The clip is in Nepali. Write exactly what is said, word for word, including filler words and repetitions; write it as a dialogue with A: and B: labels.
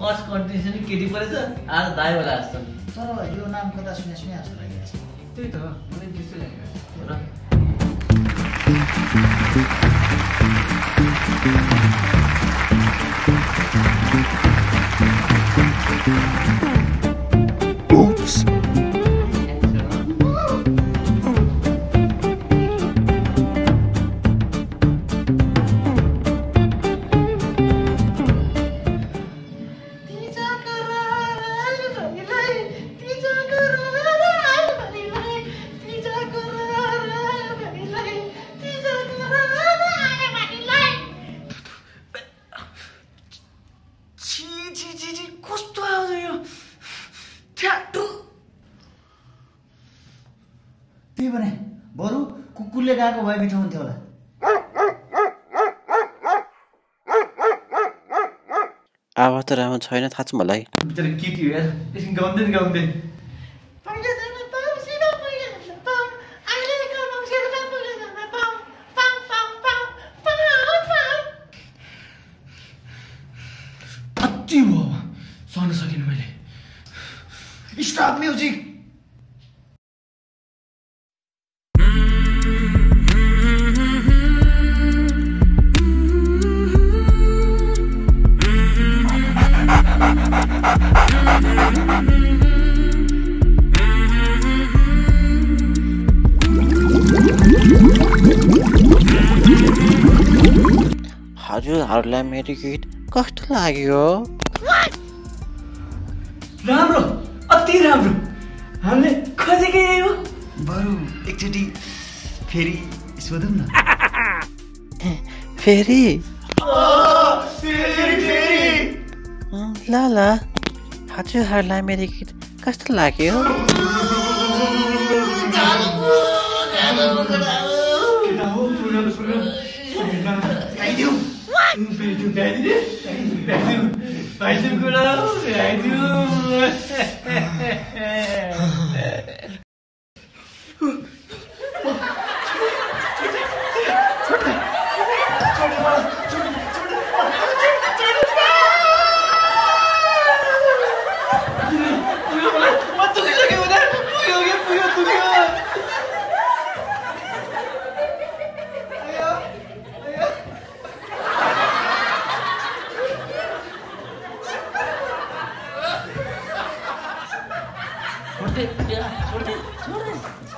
A: फर्स्ट कन्टिन्युसन केटी परेछ आज दाइवाला जस्तो
B: तर यो नाम कता सुने सुने जस्तो लागिरहेछ
A: त्यही त मलाई त्यस्तो लागिरहेको र
C: Oops.
A: कस्तो आउँछ यो ठ्याटु
B: त्यही भने बरु कुकुरले गएको भए मिठो हुन्थ्यो होला
C: आवाज त राम्रो छैन थाहा छ मलाई
A: बिचरा केटी हो यार एकछिन गाउँदैन गाउँदैन कति भयो सहन सकिनँ मैले
B: स्टप म्युजिक
C: हजुरहरूलाई मेरो गीत कस्तो लाग्यो
A: राम्रो अति राम्रो हामीले खोजेकै यही हो
B: बरु एकचोटि फेरि सोधौँ न
C: फेरि
A: फेरि फेरि
C: ल ल हजुरहरूलाई मेरो गीत कस्तो लाग्यो
A: गाइदिउँ गाइदिने गाइदिउँ गाइदिउँ कुरा गाइदिउँ छोड़ दे छोड़ दे छोड़ दे